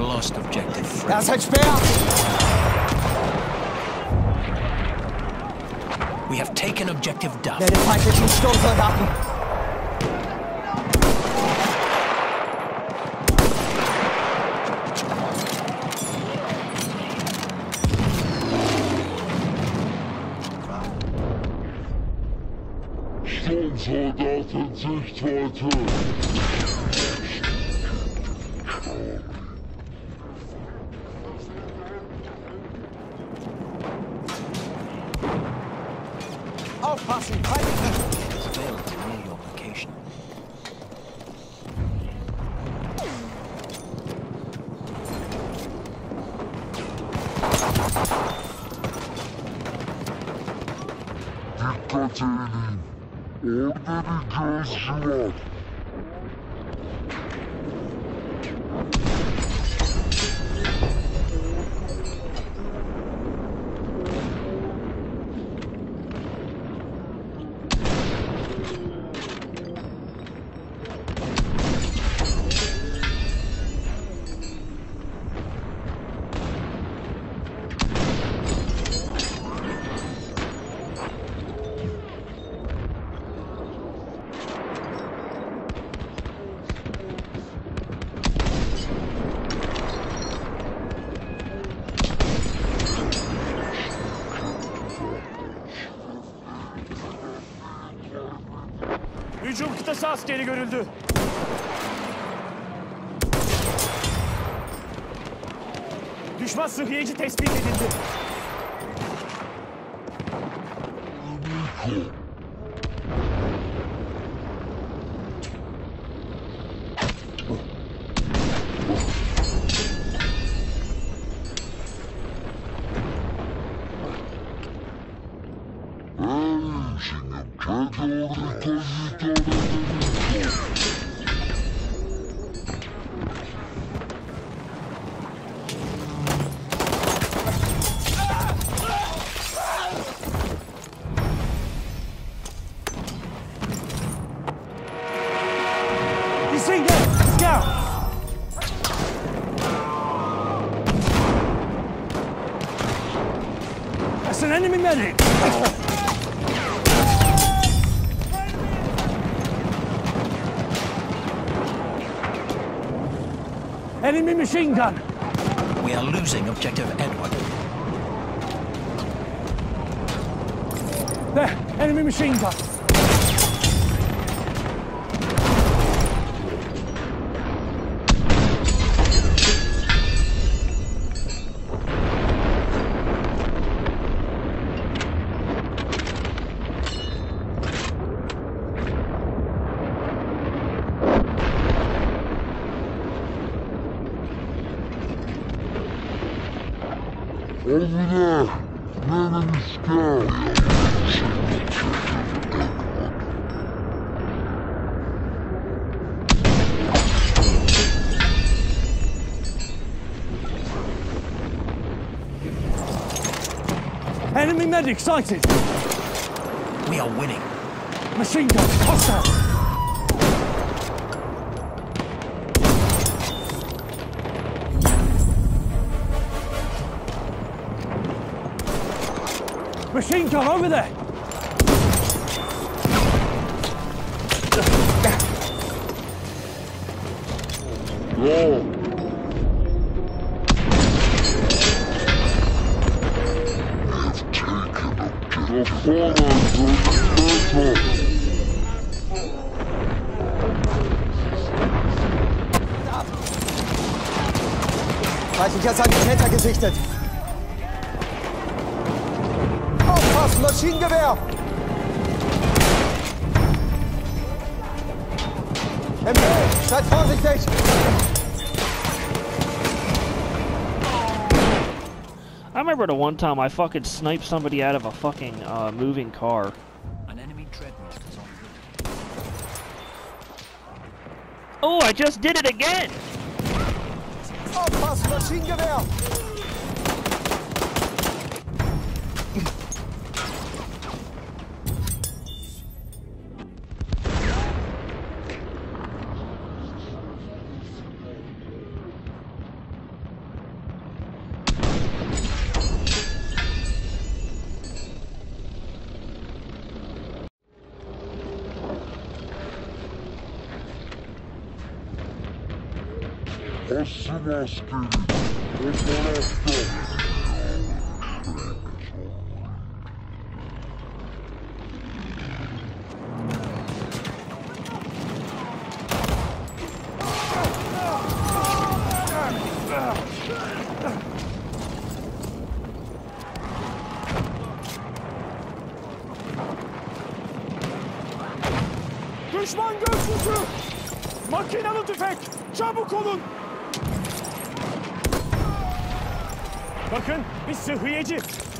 lost objective Fred. Er ist entsperrt! We have taken objective Duff. Den feindlichen Sturmsoldaten! Sturmsoldat in Sichtweite! Aufpassen! Feindliche! Failed to near your location. Dikkat edin! Orada bir gözcü var. Hücum kıtası askeri görüldü. Düşman sıhhiyeci tespit edildi. That's an enemy medic! Enemy machine gun! We are losing objective Edward. There! Enemy machine gun! Over there! Men in the sky! Enemy medic sighted! We are winning. Machine gun, hostile! Machine gun over there! Go! Go forward, go. Feindlicher Sanitäter gesichtet! Aufpassen, Maschinengewehr! MK, seid vorsichtig! I remember the one time I fucking sniped somebody out of a fucking moving car. An enemy dreadnought is en route. Oh, I just did it again! Aufpassen, Maschinengewehr! Hasım askeri. O tarafta. Düşman gözcüsü! Makinalı tüfek! Çabuk olun! Bakın, bir sıhhiyeci!